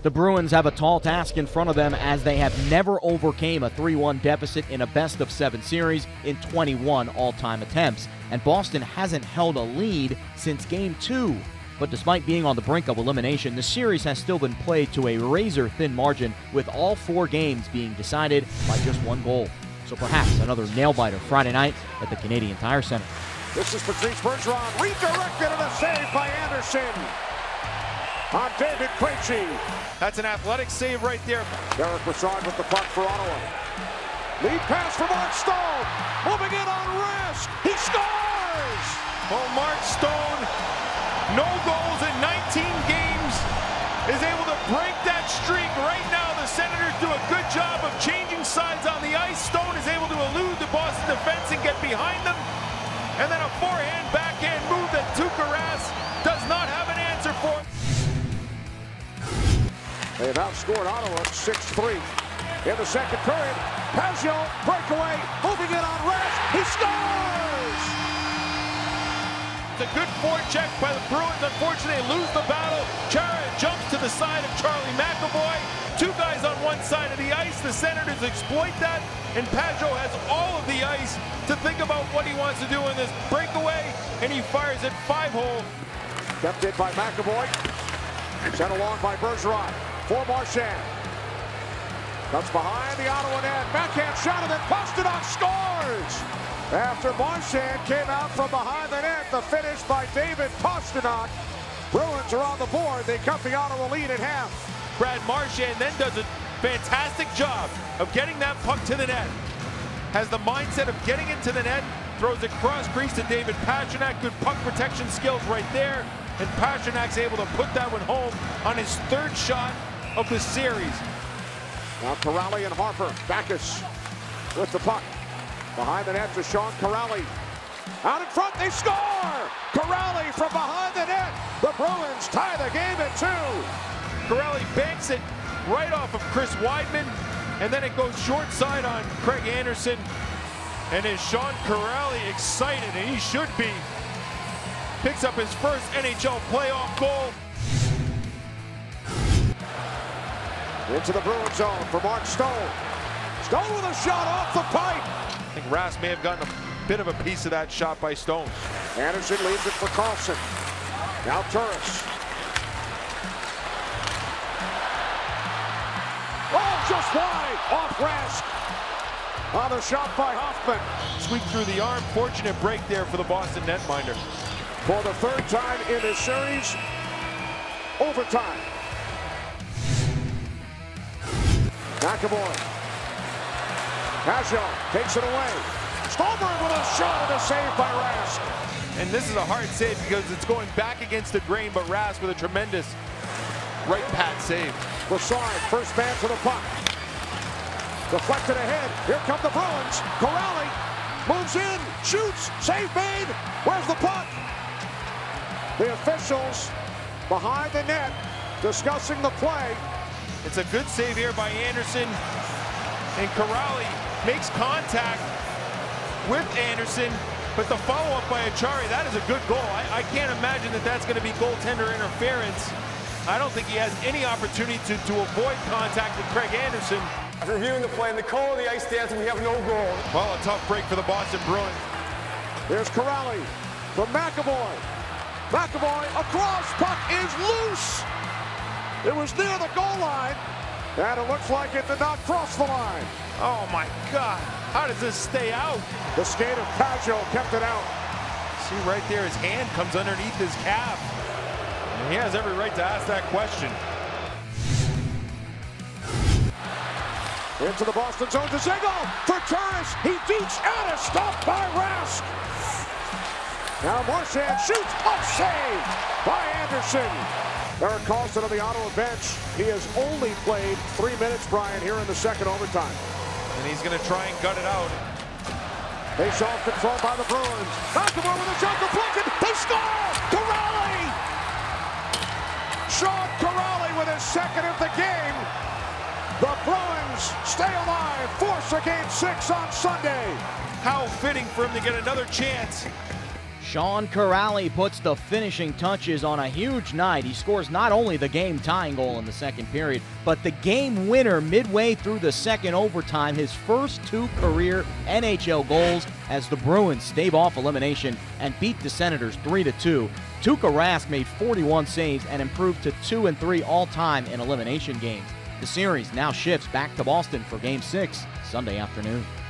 The Bruins have a tall task in front of them as they have never overcame a 3-1 deficit in a best-of-7 series in 21 all-time attempts, and Boston hasn't held a lead since Game 2. But despite being on the brink of elimination, the series has still been played to a razor-thin margin, with all 4 games being decided by just 1 goal. So perhaps another nail-biter Friday night at the Canadian Tire Center. This is Patrice Bergeron, redirected and a save by Anderson on David Krejci. That's an athletic save right there. Derek Brassard with the puck for Ottawa. Lead pass for Mark Stone. Moving in on risk. He scores! Well, Mark Stone, no goals in 19 games, is able to break that streak. Right now, the Senators do a good job of changing sides on the ice. Stone is able to elude the Boston defense and get behind them. And then a forehand, backhand move that Kuraly does not have an answer for. They have outscored Ottawa 6-3 in the second period. Pagio, breakaway, moving in on rest. He scores! It's a good forecheck by the Bruins. Unfortunately, they lose the battle. Chara jumps to the side of Charlie McAvoy. 2 guys on one side of the ice. The Senators exploit that, and Pagio has all of the ice to think about what he wants to do in this breakaway, and he fires it 5-hole. Kept in by McAvoy. Sent along by Bergeron. For Marchand. Comes behind the Ottawa net. Backhand shot, and then Pastrnak scores! After Marchand came out from behind the net, the finish by David Pastrnak. Bruins are on the board. They cut the Ottawa lead in half. Brad Marchand then does a fantastic job of getting that puck to the net. Has the mindset of getting into the net, throws it cross crease to David Pastrnak. Good puck protection skills right there. And Pasternak's able to put that one home on his 3rd shot of the series. Now Kuraly and Harper. Backus with the puck. Behind the net to Sean Kuraly. Out in front, they score! Kuraly from behind the net. The Bruins tie the game at 2. Kuraly banks it right off of Chris Weidman, and then it goes short side on Craig Anderson. And is Sean Kuraly excited, and he should be. Picks up his first NHL playoff goal. Into the Bruin zone for Mark Stone. Stone with a shot off the pipe. I think Rask may have gotten a bit of a piece of that shot by Stone. Anderson leaves it for Carlson. Now Turris. Oh, just wide off Rask. On the shot by Hoffman. Sweep through the arm. Fortunate break there for the Boston netminder. For the 3rd time in this series, overtime. McAvoy. Pagio takes it away. Stolberg with a shot and a save by Rask. And this is a hard save because it's going back against the grain, but Rask with a tremendous right pad save. Brassard, first man to the puck. Deflected ahead. Here come the Bruins. Kuraly moves in, shoots, save made. Where's the puck? The officials behind the net discussing the play. It's a good save here by Anderson, and Kuraly makes contact with Anderson, but the follow-up by Achari, that is a good goal. I can't imagine that that's going to be goaltender interference. I don't think he has any opportunity to avoid contact with Craig Anderson. After reviewing the play, in the corner of the ice stance, we have no goal. Well, a tough break for the Boston Bruins. There's Kuraly from McAvoy. McAvoy across, puck is loose. It was near the goal line, and it looks like it did not cross the line. Oh my God, how does this stay out? The skate of Pagio kept it out. See right there, his hand comes underneath his calf. And he has every right to ask that question. Into the Boston zone, Dzeko for Turris. He beats Addis, stopped by Rask. Now Marchand shoots, save by Anderson. Erik Karlsson on the Ottawa bench. He has only played 3 minutes, Brian, here in the second overtime. And he's going to try and gut it out. Face-off control by the Bruins. McAvoy with a shot deflected. They score! Kuraly! Sean Kuraly with his 2nd of the game. The Bruins stay alive, force a game 6 on Sunday. How fitting for him to get another chance. Sean Kuraly puts the finishing touches on a huge night. He scores not only the game-tying goal in the second period, but the game winner midway through the second overtime, his first 2 career NHL goals as the Bruins stave off elimination and beat the Senators 3-2. Tuukka Rask made 41 saves and improved to 2-3 all-time in elimination games. The series now shifts back to Boston for Game 6 Sunday afternoon.